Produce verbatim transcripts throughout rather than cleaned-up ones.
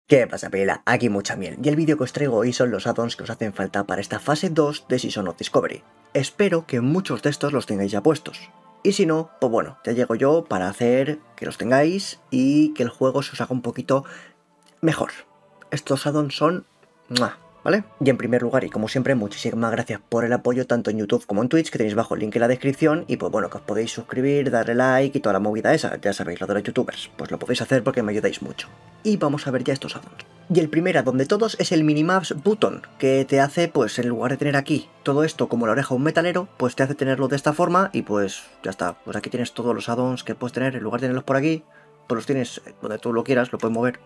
¿Qué pasa, pela? Aquí mucha miel, y el vídeo que os traigo hoy son los addons que os hacen falta para esta fase dos de Season of Discovery. Espero que muchos de estos los tengáis ya puestos, y si no, pues bueno, ya llego yo para hacer que los tengáis y que el juego se os haga un poquito mejor. Estos addons son... ¡mua! ¿Vale? Y en primer lugar, y como siempre, muchísimas gracias por el apoyo tanto en YouTube como en Twitch, que tenéis bajo el link en la descripción, y pues bueno, que os podéis suscribir, darle like y toda la movida esa, ya sabéis, lo de los youtubers, pues lo podéis hacer porque me ayudáis mucho. Y vamos a ver ya estos addons. Y el primer addon de todos es el Minimaps Button, que te hace, pues en lugar de tener aquí todo esto como la oreja de un metalero, pues te hace tenerlo de esta forma y pues ya está, pues aquí tienes todos los addons que puedes tener, en lugar de tenerlos por aquí, pues los tienes donde tú lo quieras, lo puedes mover,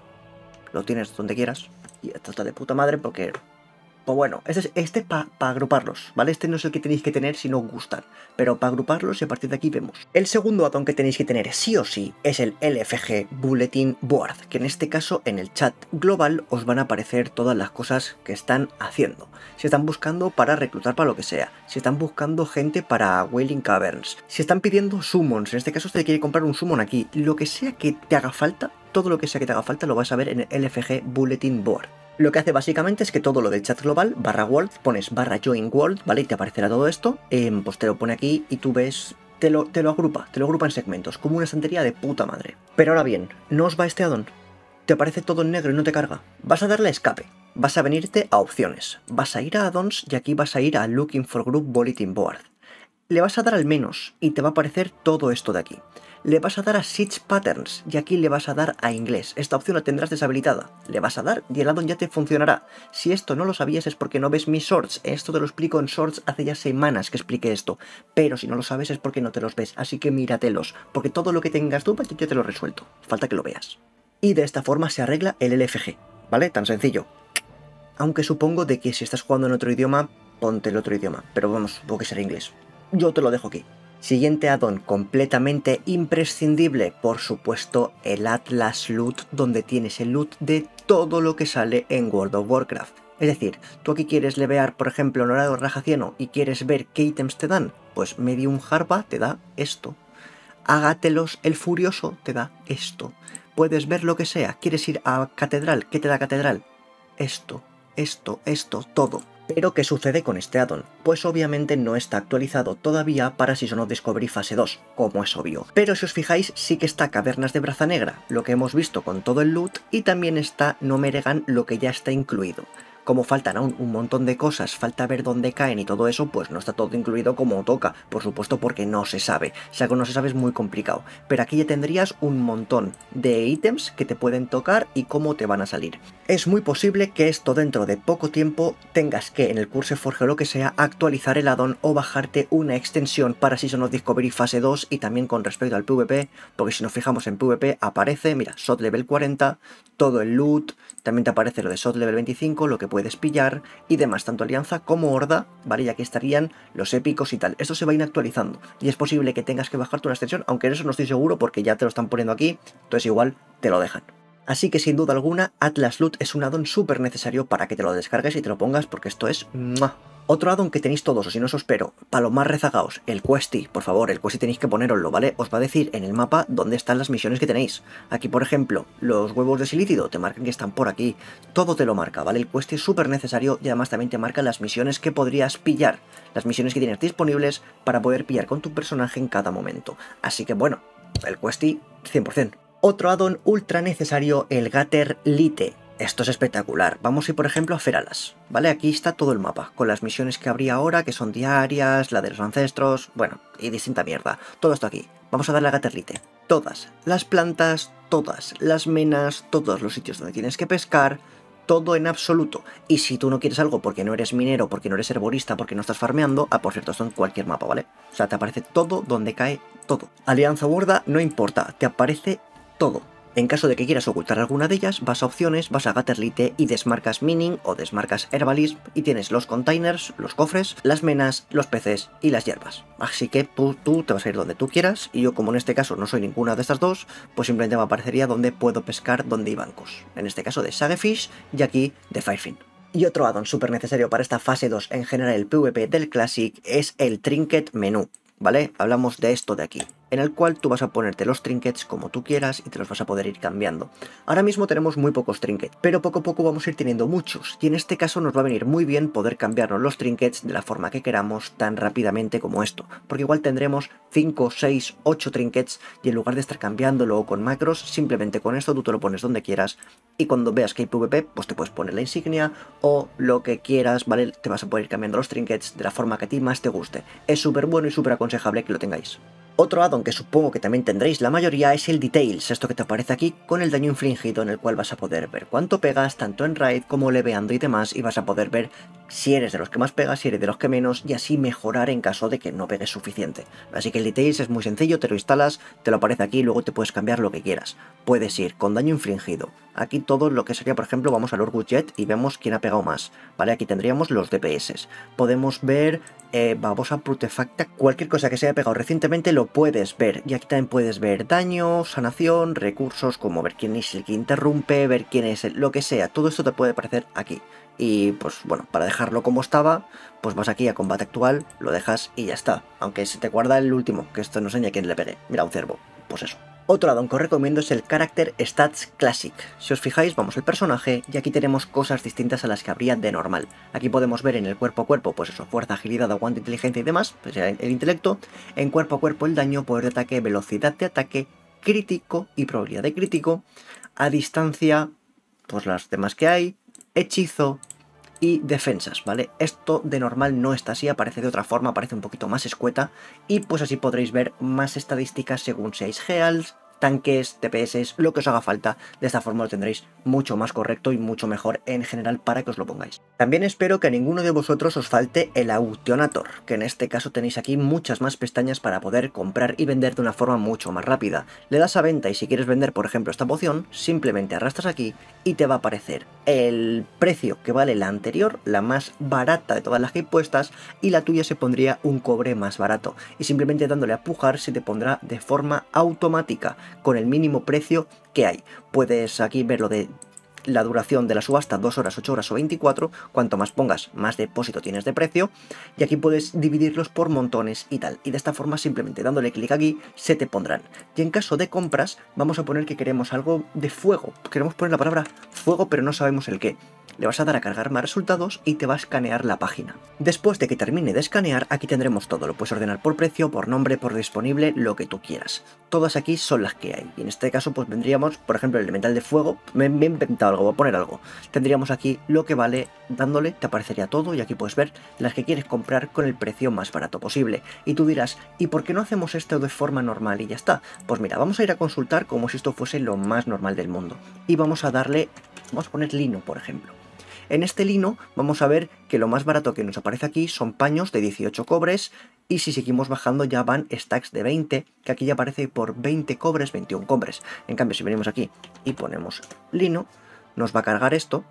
lo tienes donde quieras. Y esto está de puta madre porque... Pues bueno, este es este para pa agruparlos, ¿vale? Este no es el que tenéis que tener si no os gustan, pero para agruparlos y a partir de aquí vemos. El segundo addon que tenéis que tener sí o sí es el L F G Bulletin Board, que en este caso en el chat global os van a aparecer todas las cosas que están haciendo. Si están buscando para reclutar para lo que sea, si están buscando gente para Wailing Caverns, si están pidiendo summons, en este caso usted quiere comprar un summon aquí, lo que sea que te haga falta, todo lo que sea que te haga falta lo vas a ver en el L F G Bulletin Board. Lo que hace básicamente es que todo lo del chat global, barra world, pones barra join world, ¿vale? Y te aparecerá todo esto, eh, pues te lo pone aquí y tú ves, te lo, te lo agrupa, te lo agrupa en segmentos, como una estantería de puta madre. Pero ahora bien, no os va este addon, te aparece todo en negro y no te carga. Vas a darle a escape, vas a venirte a opciones, vas a ir a addons y aquí vas a ir a looking for group bulletin board. Le vas a dar al menos y te va a aparecer todo esto de aquí. Le vas a dar a Search Patterns y aquí le vas a dar a inglés. Esta opción la tendrás deshabilitada. Le vas a dar y el addon ya te funcionará. Si esto no lo sabías es porque no ves mis shorts. Esto te lo explico en shorts hace ya semanas que expliqué esto. Pero si no lo sabes es porque no te los ves. Así que míratelos. Porque todo lo que tengas dudas yo te lo he resuelto. Falta que lo veas. Y de esta forma se arregla el L F G. ¿Vale? Tan sencillo. Aunque supongo de que si estás jugando en otro idioma, ponte el otro idioma. Pero vamos, supongo que será inglés. Yo te lo dejo aquí. Siguiente addon completamente imprescindible, por supuesto, el Atlas Loot, donde tienes el loot de todo lo que sale en World of Warcraft. Es decir, tú aquí quieres levear, por ejemplo, Honorado Rajacieno y quieres ver qué ítems te dan, pues Medium Harpa te da esto. Ágatelos el Furioso te da esto. Puedes ver lo que sea. ¿Quieres ir a Catedral? ¿Qué te da Catedral? Esto, esto, esto, todo. ¿Pero qué sucede con este addon? Pues obviamente no está actualizado todavía para Season of Discovery fase dos, como es obvio. Pero si os fijáis, sí que está Cavernas de Braza Negra, lo que hemos visto con todo el loot, y también está Nomeregan, lo que ya está incluido. Como faltan aún un montón de cosas, falta ver dónde caen y todo eso, pues no está todo incluido como toca, por supuesto porque no se sabe. Si algo no se sabe es muy complicado, pero aquí ya tendrías un montón de ítems que te pueden tocar y cómo te van a salir. Es muy posible que esto dentro de poco tiempo tengas que en el Curse Forge o lo que sea actualizar el addon o bajarte una extensión para Season of Discovery fase dos y también con respecto al PvP, porque si nos fijamos en PvP aparece, mira, S O T level cuarenta, todo el loot, también te aparece lo de S O T level veinticinco, lo que puedes pillar y demás, tanto Alianza como Horda, ¿vale? Y aquí estarían los épicos y tal. Esto se va a ir actualizando y es posible que tengas que bajarte una extensión, aunque en eso no estoy seguro porque ya te lo están poniendo aquí, entonces igual te lo dejan. Así que sin duda alguna, Atlas Loot es un addon súper necesario para que te lo descargues y te lo pongas porque esto es... ¡mua! Otro addon que tenéis todos, o si no os espero, para los más rezagados, el Questy, por favor, el Questy tenéis que poneroslo, ¿vale? Os va a decir en el mapa dónde están las misiones que tenéis. Aquí, por ejemplo, los huevos de silícido te marcan que están por aquí. Todo te lo marca, ¿vale? El Questy es súper necesario y además también te marca las misiones que podrías pillar. Las misiones que tienes disponibles para poder pillar con tu personaje en cada momento. Así que bueno, el Questy cien por cien. Otro addon ultra necesario, el Gatter Lite. Esto es espectacular. Vamos a ir, por ejemplo, a Feralas, ¿vale? Aquí está todo el mapa, con las misiones que habría ahora, que son diarias, la de los ancestros, bueno, y distinta mierda. Todo esto aquí. Vamos a darle a Gatterlite. Todas las plantas, todas las menas, todos los sitios donde tienes que pescar, todo en absoluto. Y si tú no quieres algo porque no eres minero, porque no eres herborista, porque no estás farmeando, ah, por cierto, esto en cualquier mapa, ¿vale? O sea, te aparece todo donde cae todo. Alianza Horda, no importa, te aparece todo. En caso de que quieras ocultar alguna de ellas, vas a opciones, vas a Gatterlite y desmarcas Mining o desmarcas Herbalism y tienes los containers, los cofres, las menas, los peces y las hierbas. Así que tú, tú te vas a ir donde tú quieras y yo, como en este caso no soy ninguna de estas dos, pues simplemente me aparecería donde puedo pescar donde hay bancos. En este caso de Sagefish y aquí de Firefin. Y otro addon súper necesario para esta fase dos en general el PvP del Classic es el Trinket Menú, ¿vale? Hablamos de esto de aquí. en el cual tú vas a ponerte los trinkets como tú quieras y te los vas a poder ir cambiando. Ahora mismo tenemos muy pocos trinkets, pero poco a poco vamos a ir teniendo muchos, y en este caso nos va a venir muy bien poder cambiarnos los trinkets de la forma que queramos tan rápidamente como esto, porque igual tendremos cinco, seis, ocho trinkets y en lugar de estar cambiándolo con macros, simplemente con esto tú te lo pones donde quieras y cuando veas que hay PvP, pues te puedes poner la insignia o lo que quieras, ¿vale? Te vas a poder ir cambiando los trinkets de la forma que a ti más te guste. Es súper bueno y súper aconsejable que lo tengáis. Otro addon que supongo que también tendréis la mayoría es el Details, esto que te aparece aquí con el daño infligido, en el cual vas a poder ver cuánto pegas tanto en raid como leveando y demás, y vas a poder ver si eres de los que más pegas, si eres de los que menos, y así mejorar en caso de que no pegues suficiente. Así que el Details es muy sencillo, te lo instalas, te lo aparece aquí y luego te puedes cambiar lo que quieras. Puedes ir con daño infligido. Aquí todo lo que sería, por ejemplo, vamos al Orgus Jet y vemos quién ha pegado más, ¿vale? Aquí tendríamos los D P S. Podemos ver eh, babosa prutefacta, cualquier cosa que se haya pegado recientemente lo puedes ver. Y aquí también puedes ver daño, sanación, recursos, como ver quién es el que interrumpe, ver quién es el, lo que sea. Todo esto te puede aparecer aquí. Y pues bueno, para dejarlo como estaba, pues vas aquí a combate actual, lo dejas y ya está. Aunque se te guarda el último, que esto no enseña quién le pegue. Mira, un cervo. Pues eso. Otro addon que os recomiendo es el Character Stats Classic. Si os fijáis, vamos al personaje y aquí tenemos cosas distintas a las que habría de normal. Aquí podemos ver en el cuerpo a cuerpo, pues eso, fuerza, agilidad, aguante, inteligencia y demás, pues el intelecto. En cuerpo a cuerpo el daño, poder de ataque, velocidad de ataque, crítico y probabilidad de crítico. A distancia, pues las demás que hay, hechizo y defensas, ¿vale? Esto de normal no está así, aparece de otra forma, aparece un poquito más escueta y pues así podréis ver más estadísticas según seáis Heals, tanques, T P S, lo que os haga falta. De esta forma lo tendréis mucho más correcto y mucho mejor en general para que os lo pongáis. También espero que a ninguno de vosotros os falte el Autionator, que en este caso tenéis aquí muchas más pestañas para poder comprar y vender de una forma mucho más rápida. Le das a venta y si quieres vender, por ejemplo, esta poción, simplemente arrastras aquí y te va a aparecer el precio que vale la anterior, la más barata de todas las que hay puestas, y la tuya se pondría un cobre más barato. Y simplemente dándole a pujar se te pondrá de forma automática, con el mínimo precio que hay. Puedes aquí ver lo de la duración de la subasta, dos horas, ocho horas o veinticuatro, cuanto más pongas, más depósito tienes de precio, y aquí puedes dividirlos por montones y tal, y de esta forma simplemente dándole clic aquí se te pondrán. Y en caso de compras, vamos a poner que queremos algo de fuego, queremos poner la palabra fuego pero no sabemos el qué. Le vas a dar a cargar más resultados y te va a escanear la página. Después de que termine de escanear, aquí tendremos todo. Lo puedes ordenar por precio, por nombre, por disponible, lo que tú quieras. Todas aquí son las que hay. Y en este caso pues vendríamos, por ejemplo, el elemental de fuego. Me, me he inventado algo, voy a poner algo. Tendríamos aquí lo que vale, dándole, te aparecería todo y aquí puedes ver las que quieres comprar con el precio más barato posible. Y tú dirás, ¿y por qué no hacemos esto de forma normal y ya está? Pues mira, vamos a ir a consultar como si esto fuese lo más normal del mundo. Y vamos a darle, vamos a poner lino, por ejemplo. En este lino vamos a ver que lo más barato que nos aparece aquí son paños de dieciocho cobres y si seguimos bajando ya van stacks de veinte, que aquí ya aparece por veinte cobres, veintiún cobres. En cambio si venimos aquí y ponemos lino, nos va a cargar esto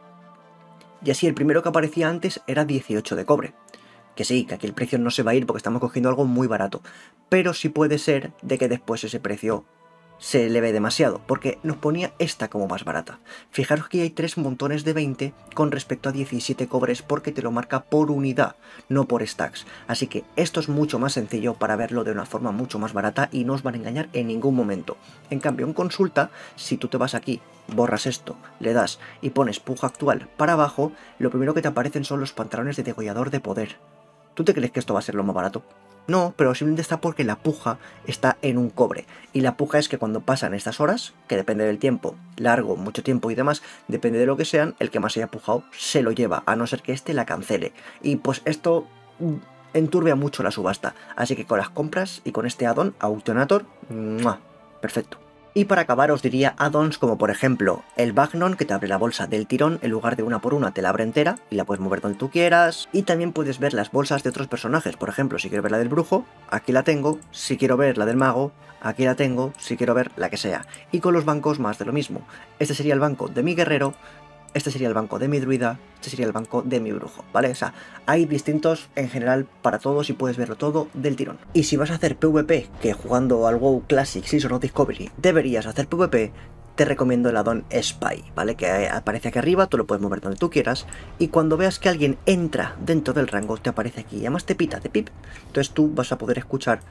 y así el primero que aparecía antes era dieciocho de cobre. Que sí, que aquí el precio no se va a ir porque estamos cogiendo algo muy barato, pero sí puede ser de que después ese precio se eleve demasiado, porque nos ponía esta como más barata. Fijaros que hay tres montones de veinte con respecto a diecisiete cobres porque te lo marca por unidad, no por stacks. Así que esto es mucho más sencillo para verlo de una forma mucho más barata y no os van a engañar en ningún momento. En cambio, en consulta, si tú te vas aquí, borras esto, le das y pones puja actual para abajo, lo primero que te aparecen son los pantalones de degollador de poder. ¿Tú te crees que esto va a ser lo más barato? No, pero simplemente está porque la puja está en un cobre. Y la puja es que cuando pasan estas horas, que depende del tiempo, largo, mucho tiempo y demás, depende de lo que sean, el que más haya pujado se lo lleva, a no ser que este la cancele. Y pues esto enturbia mucho la subasta. Así que con las compras y con este addon, Autionator, ¡mua! Perfecto. Y para acabar os diría addons como por ejemplo el Bagnon, que te abre la bolsa del tirón, en lugar de una por una te la abre entera y la puedes mover donde tú quieras. Y también puedes ver las bolsas de otros personajes, por ejemplo si quiero ver la del brujo, aquí la tengo, si quiero ver la del mago, aquí la tengo, si quiero ver la que sea. Y con los bancos más de lo mismo. Este sería el banco de mi guerrero, este sería el banco de mi druida, este sería el banco de mi brujo, ¿vale? O sea, hay distintos en general para todos y puedes verlo todo del tirón. Y si vas a hacer PvP, que jugando al WoW Classic, Season of Discovery, deberías hacer PvP, te recomiendo el addon Spy, ¿vale? Que aparece aquí arriba, tú lo puedes mover donde tú quieras, y cuando veas que alguien entra dentro del rango, te aparece aquí, y además te pita, te pip, entonces tú vas a poder escuchar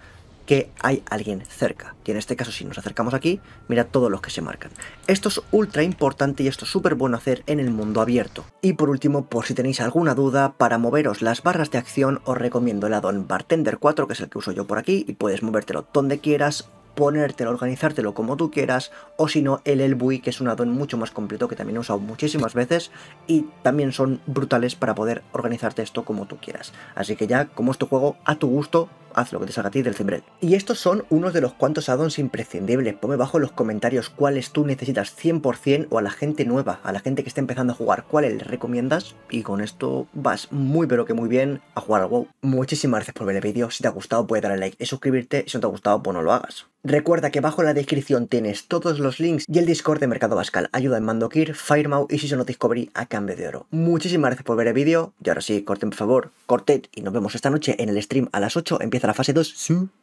que hay alguien cerca. Y en este caso, si nos acercamos aquí, mira todos los que se marcan. Esto es ultra importante y esto es súper bueno hacer en el mundo abierto. Y por último, por si tenéis alguna duda, para moveros las barras de acción os recomiendo el addon Bartender cuatro, que es el que uso yo por aquí, y puedes movértelo donde quieras, ponértelo, organizártelo como tú quieras, o si no, el Elbui, que es un addon mucho más completo que también he usado muchísimas veces y también son brutales para poder organizarte esto como tú quieras. Así que ya, como es tu juego, a tu gusto, haz lo que te salga a ti del cimbrel. Y estos son unos de los cuantos addons imprescindibles. Ponme abajo en los comentarios cuáles tú necesitas cien por cien, o a la gente nueva, a la gente que está empezando a jugar, cuáles les recomiendas, y con esto vas muy pero que muy bien a jugar al WoW. Muchísimas gracias por ver el vídeo. Si te ha gustado puedes darle like y suscribirte, y si no te ha gustado pues no lo hagas. Recuerda que abajo en la descripción tienes todos los links y el Discord de Mercado Bascal, ayuda en Mandokir, Firemaw y Season of Discovery a cambio de oro. Muchísimas gracias por ver el vídeo y ahora sí, corten por favor, corten y nos vemos esta noche en el stream a las ocho, empieza la fase dos. ¡Sí!